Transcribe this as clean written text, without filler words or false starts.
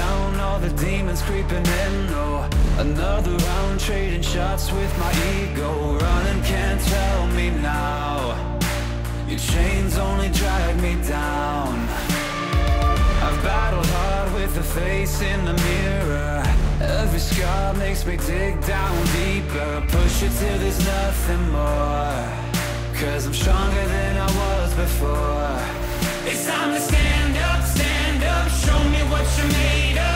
down, all the demons creeping in. Oh, another round, trading shots with my ego. Running can't tell me now, your chains only drag me down. I've battled hard with the face in the mirror. Every scar makes me dig down deeper. Push it till there's nothing more, 'cause I'm stronger than I was before. It's time to stand up, show me what you're made of.